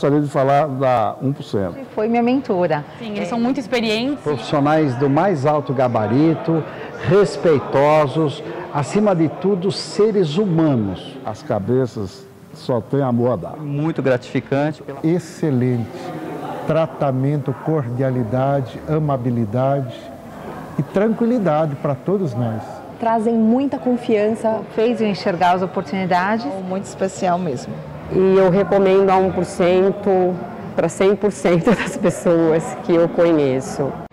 gostaria de falar da 1%. Foi minha mentora. Sim, eles são muito experientes. Profissionais do mais alto gabarito, respeitosos, acima de tudo, seres humanos. As cabeças só têm amor a dar. Muito gratificante. Excelente. Tratamento, cordialidade, amabilidade e tranquilidade para todos nós. Trazem muita confiança, fez eu enxergar as oportunidades. Muito especial mesmo. E eu recomendo a 1% para 100% das pessoas que eu conheço.